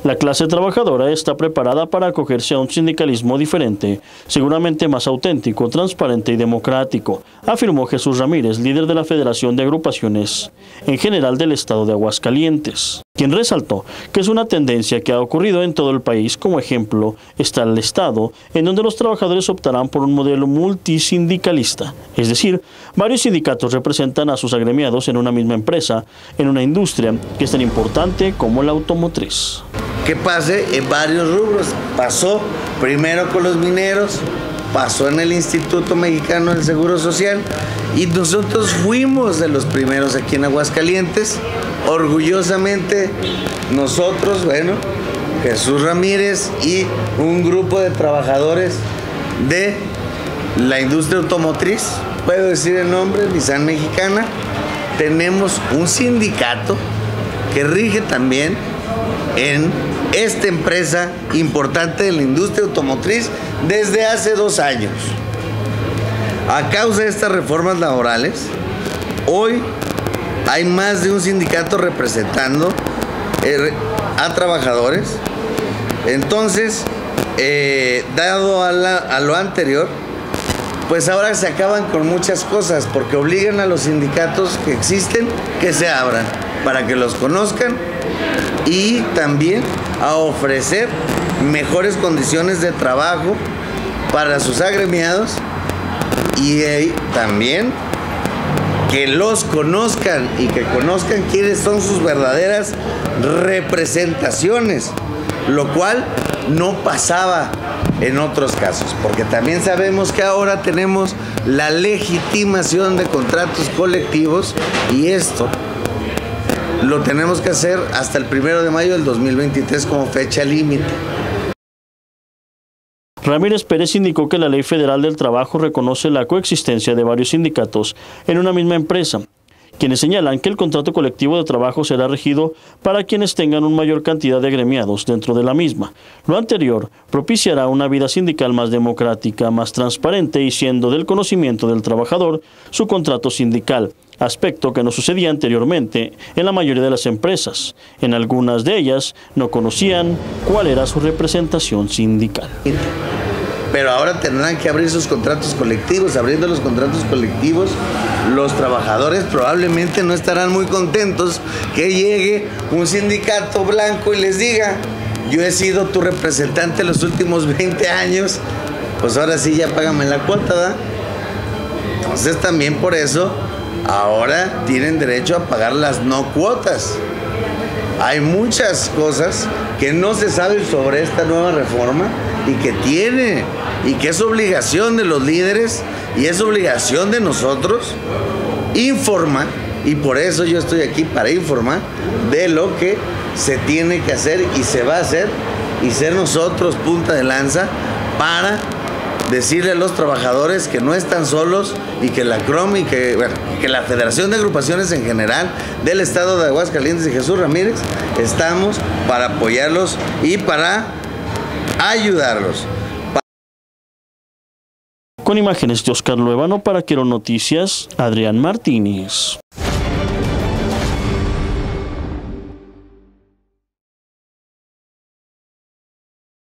La clase trabajadora está preparada para acogerse a un sindicalismo diferente, seguramente más auténtico, transparente y democrático, afirmó Jesús Ramírez, líder de la Federación de Agrupaciones en general del Estado de Aguascalientes, quien resaltó que es una tendencia que ha ocurrido en todo el país. Como ejemplo está el Estado, en donde los trabajadores optarán por un modelo multisindicalista, es decir, varios sindicatos representan a sus agremiados en una misma empresa, en una industria que es tan importante como la automotriz. Que pase en varios rubros. Pasó primero con los mineros, pasó en el Instituto Mexicano del Seguro Social y nosotros fuimos de los primeros aquí en Aguascalientes. Orgullosamente nosotros, bueno, Jesús Ramírez y un grupo de trabajadores de la industria automotriz, puedo decir el nombre, Nissan Mexicana, tenemos un sindicato que rige también en esta empresa importante de la industria automotriz desde hace 2 años. A causa de estas reformas laborales, hoy hay más de un sindicato representando a trabajadores. Entonces, dado a lo anterior, pues ahora se acaban con muchas cosas porque obligan a los sindicatos que existen que se abran para que los conozcan y también a ofrecer mejores condiciones de trabajo para sus agremiados y también que los conozcan y que conozcan quiénes son sus verdaderas representaciones, lo cual no pasaba en otros casos, porque también sabemos que ahora tenemos la legitimación de contratos colectivos y esto lo tenemos que hacer hasta el 1 de mayo del 2023 como fecha límite. Ramírez Pérez indicó que la Ley Federal del Trabajo reconoce la coexistencia de varios sindicatos en una misma empresa, quienes señalan que el contrato colectivo de trabajo será regido para quienes tengan una mayor cantidad de agremiados dentro de la misma. Lo anterior propiciará una vida sindical más democrática, más transparente y siendo del conocimiento del trabajador su contrato sindical, aspecto que no sucedía anteriormente en la mayoría de las empresas. En algunas de ellas no conocían cuál era su representación sindical. Pero ahora tendrán que abrir sus contratos colectivos. Abriendo los contratos colectivos, los trabajadores probablemente no estarán muy contentos que llegue un sindicato blanco y les diga: yo he sido tu representante los últimos 20 años, pues ahora sí ya págame la cuota, ¿verdad? Entonces también por eso ahora tienen derecho a pagar las no cuotas. Hay muchas cosas que no se saben sobre esta nueva reforma y que es obligación de los líderes y es obligación de nosotros informar, y por eso yo estoy aquí para informar de lo que se tiene que hacer y se va a hacer y ser nosotros punta de lanza para decirle a los trabajadores que no están solos y que la CROM y que la Federación de Agrupaciones en general del Estado de Aguascalientes y Jesús Ramírez estamos para apoyarlos y para ayudarlos. Con imágenes de Oscar Luevano para Quero Noticias, Adrián Martínez.